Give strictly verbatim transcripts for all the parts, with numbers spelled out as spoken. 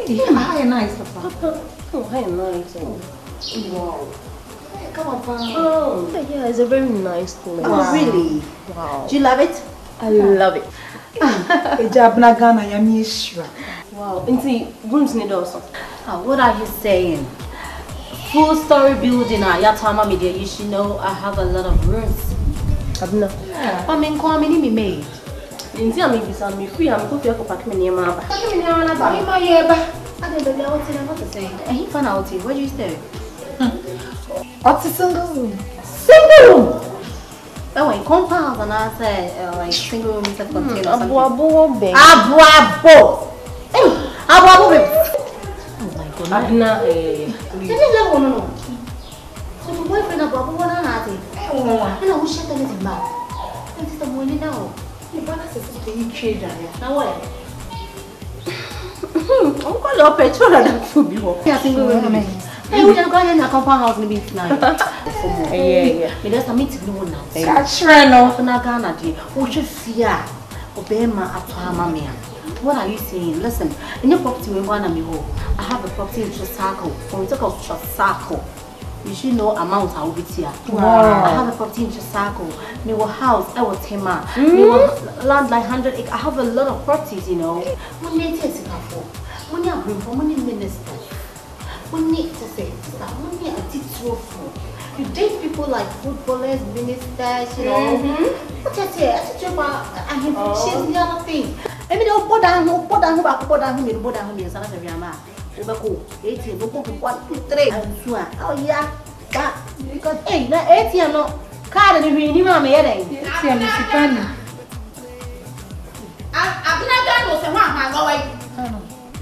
Hey, how nice, Papa. Oh, how nice. Wow. Hey, come on, Papa. Oh, yeah, it's a very nice place. Oh, really? Wow. Do you love it? I love it. Ejabna Ghana, yami shra. Wow. Inti rooms need also. Oh, what are you saying? Full story building. Ah, Yatama media. You should know I have a lot of rooms. Abena. I mean, come in, me maid. Inti ami bisa mi free am ko fi ko pack me niam aba. Pack me niam na ba. Me ma ye ba. I don't know what to what to say. And he found out what you say. What's a single room? Single room. Oh, in compound and I said like single room is a container. Abu abu be. Abu abu. Hey, abu abu. Oh my God. Abena eh. No no no. So my boyfriend abu abu wana na ate. Oh. And I wish I could ba. It's the money now. You wanna say something trade there. Now what? I'm going to pay two hundred food before. Yeah, single room. Hey, we are going in a compound house maybe tonight. Yeah, yeah. Me that's a meeting no now. That's right now. Na Ghana dey. O je fia. Obema atama me. What are you saying? Listen, in your property we want me ho. I have a property in Trassaco. When we talk of Trassaco, you should know amount I will be here. Wow. I have a property in Trassaco. Me wa house, I will tema. Me wa land like one hundred acres. I have a lot of properties, you know. When you take it for. When you bring for money minister. When you to say, when you a teacher for. You date people like footballers, ministers, you know. Mm-hmm. What I say, I teach you about and him she's the other thing. I mean, oh, put down, oh, put down, oh, put down, oh, put down, oh, son of a grandma. Ubako, eighteen, no put one, two, three, and so on. Oh, yeah, but because hey, na eighteen, no card and you need my heading. See, I'm Mississippi. I've not done with someone, my boy.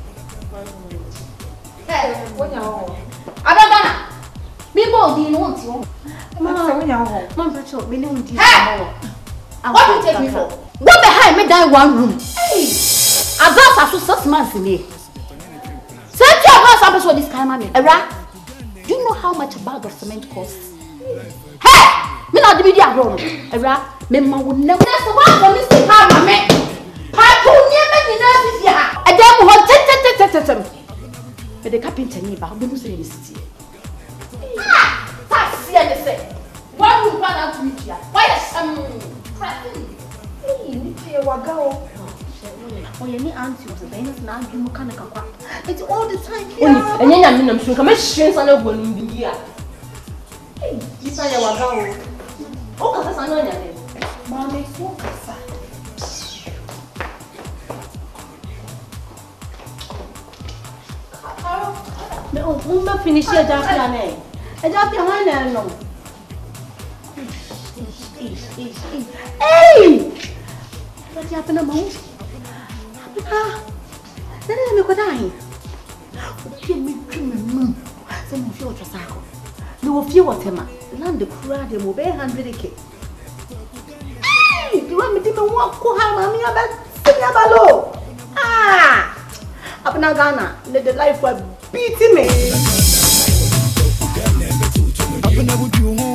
Hey, what you I don't know. People didn't want you. Mom, Mom, Rachel, we didn't do more. What do you take me for? What the hell made that one room? Hey, I got us six months in here. Send your house up for this kind of money. Do you know how much a bag of cement costs? Hey, me not the media grown. Era, me ma will never. That's the one for Mister Palmer, man. I told you, man, you know this year. A damn hot tet. But the carpenter never been to the city. Ah, that's the other thing. Why would you run out to meet you? Why is some cracking? Hey, you say what go? Oh, you need auntie was a famous now. You can't come. It's all the time. And then I'm in some commissions on a one in the year. Hey, you say what go? Oh, that's another thing. Mommy, focus. Oh, we must finish your job, Yanni. A job behind there, no. Hey! What happened to me? Ah, then I go die. Give me dream. Some of your Trassaco. No few of them. Land the crowd, they will be hundred K. Hey! You want me to walk? Go home, I'm about Ah! Abena Ghana, let the life was beating me.